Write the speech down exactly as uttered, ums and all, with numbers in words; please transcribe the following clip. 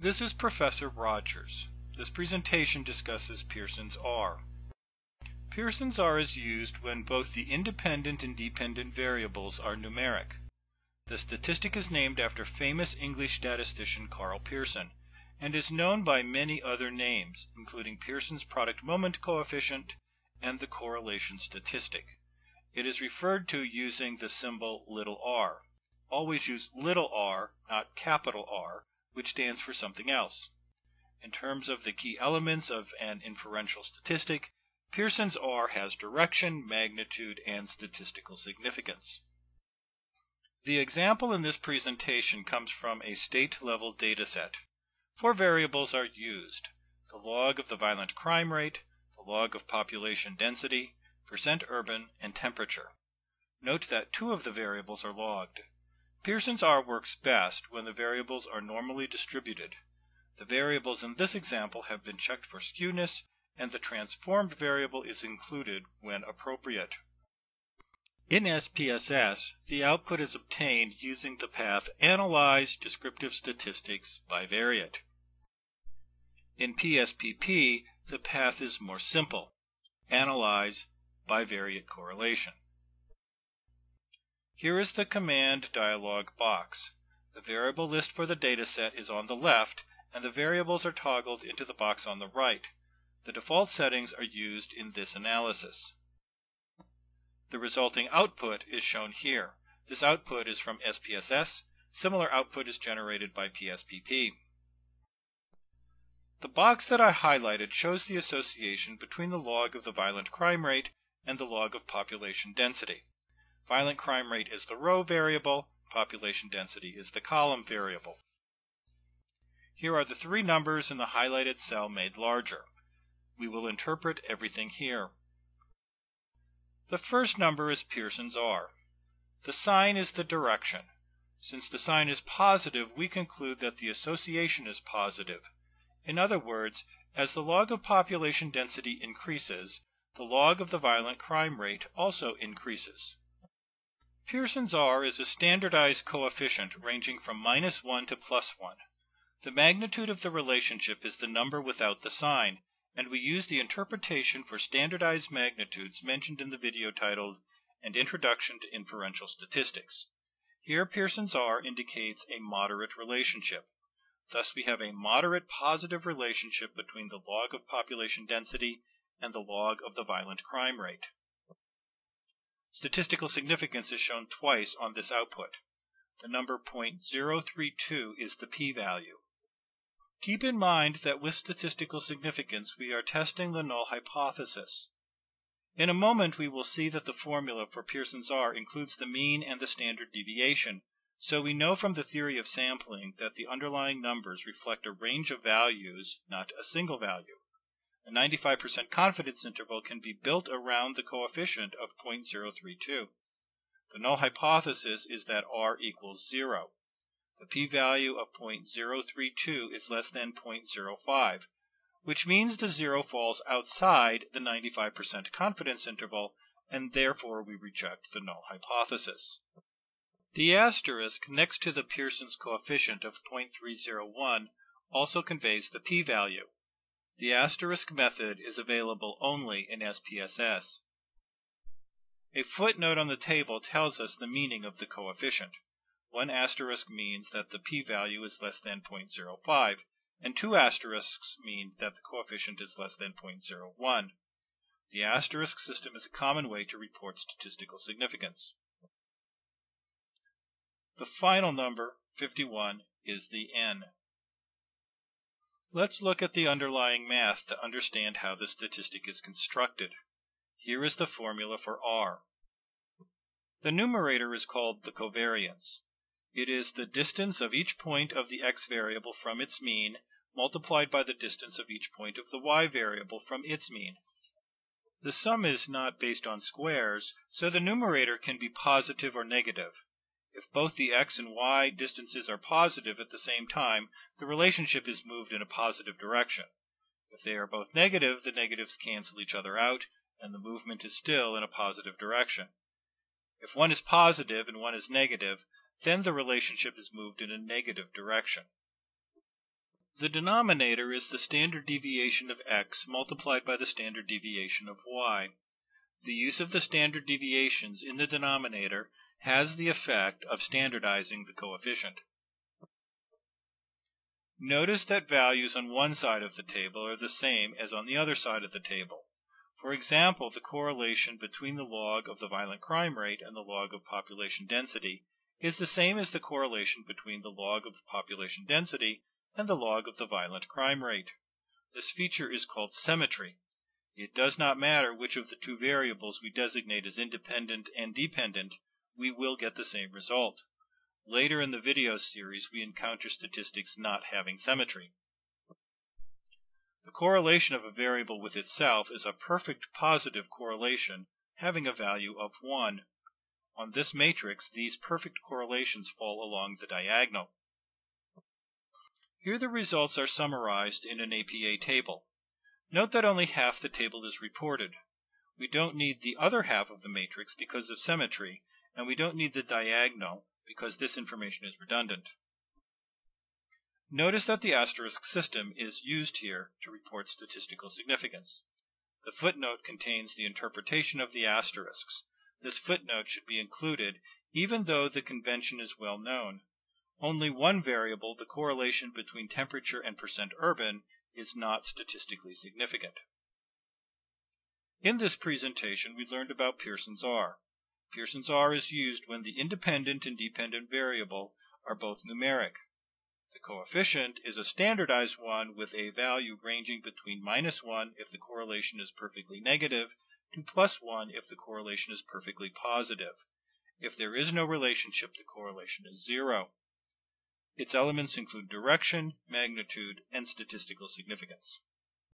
This is Professor Rogers. This presentation discusses Pearson's R. Pearson's R is used when both the independent and dependent variables are numeric. The statistic is named after famous English statistician Carl Pearson and is known by many other names, including Pearson's product moment coefficient and the correlation statistic. It is referred to using the symbol little r. Always use little r, not capital R, which stands for something else. In terms of the key elements of an inferential statistic, Pearson's R has direction, magnitude, and statistical significance. The example in this presentation comes from a state-level dataset. Four variables are used: the log of the violent crime rate, the log of population density, percent urban, and temperature. Note that two of the variables are logged. Pearson's R works best when the variables are normally distributed. The variables in this example have been checked for skewness, and the transformed variable is included when appropriate. In S P S S, the output is obtained using the path Analyze Descriptive Statistics Bivariate. In P S P P, the path is more simple: Analyze Bivariate Correlation. Here is the command dialog box. The variable list for the dataset is on the left, and the variables are toggled into the box on the right. The default settings are used in this analysis. The resulting output is shown here. This output is from S P S S. Similar output is generated by P S P P. The box that I highlighted shows the association between the log of the violent crime rate and the log of population density. Violent crime rate is the row variable, population density is the column variable. Here are the three numbers in the highlighted cell made larger. We will interpret everything here. The first number is Pearson's R. The sign is the direction. Since the sign is positive, we conclude that the association is positive. In other words, as the log of population density increases, the log of the violent crime rate also increases. Pearson's R is a standardized coefficient ranging from minus one to plus one. The magnitude of the relationship is the number without the sign, and we use the interpretation for standardized magnitudes mentioned in the video titled An Introduction to Inferential Statistics. Here Pearson's R indicates a moderate relationship. Thus we have a moderate positive relationship between the log of population density and the log of the violent crime rate. Statistical significance is shown twice on this output. The number zero point zero three two is the p-value. Keep in mind that with statistical significance we are testing the null hypothesis. In a moment we will see that the formula for Pearson's R includes the mean and the standard deviation, so we know from the theory of sampling that the underlying numbers reflect a range of values, not a single value. A ninety-five percent confidence interval can be built around the coefficient of zero point zero three two. The null hypothesis is that R equals zero. The p-value of zero point zero three two is less than zero point zero five, which means the zero falls outside the ninety-five percent confidence interval, and therefore we reject the null hypothesis. The asterisk next to the Pearson's coefficient of zero point three zero one also conveys the p-value. The asterisk method is available only in S P S S. A footnote on the table tells us the meaning of the coefficient. One asterisk means that the p-value is less than zero point zero five, and two asterisks mean that the coefficient is less than zero point zero one. The asterisk system is a common way to report statistical significance. The final number, fifty-one, is the n. Let's look at the underlying math to understand how the statistic is constructed. Here is the formula for R. The numerator is called the covariance. It is the distance of each point of the x variable from its mean multiplied by the distance of each point of the y variable from its mean. The sum is not based on squares, so the numerator can be positive or negative. If both the x and y distances are positive at the same time, the relationship is moved in a positive direction. If they are both negative, the negatives cancel each other out, and the movement is still in a positive direction. If one is positive and one is negative, then the relationship is moved in a negative direction. The denominator is the standard deviation of x multiplied by the standard deviation of y. The use of the standard deviations in the denominator has the effect of standardizing the coefficient. Notice that values on one side of the table are the same as on the other side of the table. For example, the correlation between the log of the violent crime rate and the log of population density is the same as the correlation between the log of population density and the log of the violent crime rate. This feature is called symmetry. It does not matter which of the two variables we designate as independent and dependent, we will get the same result. Later in the video series, we encounter statistics not having symmetry. The correlation of a variable with itself is a perfect positive correlation having a value of one. On this matrix, these perfect correlations fall along the diagonal. Here the results are summarized in an A P A table. Note that only half the table is reported. We don't need the other half of the matrix because of symmetry, and we don't need the diagonal because this information is redundant. Notice that the asterisk system is used here to report statistical significance. The footnote contains the interpretation of the asterisks. This footnote should be included even though the convention is well known. Only one variable, the correlation between temperature and percent urban, is not statistically significant. In this presentation, we learned about Pearson's R. Pearson's R is used when the independent and dependent variable are both numeric. The coefficient is a standardized one with a value ranging between minus one if the correlation is perfectly negative to plus one if the correlation is perfectly positive. If there is no relationship, the correlation is zero. Its elements include direction, magnitude, and statistical significance.